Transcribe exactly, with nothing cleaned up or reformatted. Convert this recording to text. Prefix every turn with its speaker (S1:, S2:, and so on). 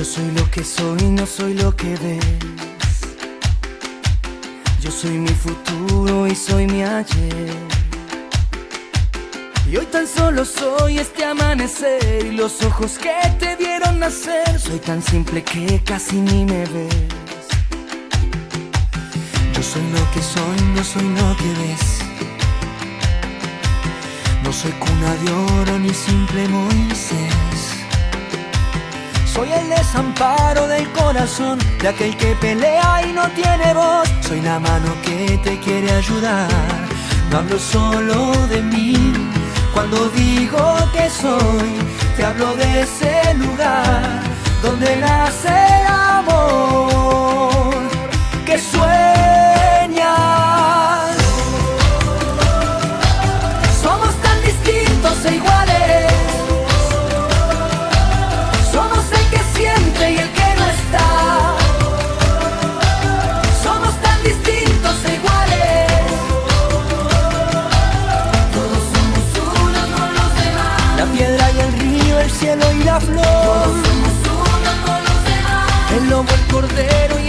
S1: Yo soy lo que soy, no soy lo que ves. Yo soy mi futuro y soy mi ayer. Y hoy tan solo soy este amanecer y los ojos que te vieron nacer. Soy tan simple que casi ni me ves. Yo soy lo que soy, no soy lo que ves. No soy cuna de oro ni simple Moisés. Soy el desamparo del corazón de aquel que pelea y no tiene voz. Soy la mano que te quiere ayudar. No hablo solo de mí. Cuando digo que soy, te hablo de ese lugar donde nace el amor que sueñas. Somos tan distintos e iguales. Somos el que siente y el que no está. Somos tan distintos e iguales. Todos somos uno con los demás. La piedra y el río, el cielo y la flor. Todos somos uno con los demás. El lobo, el cordero y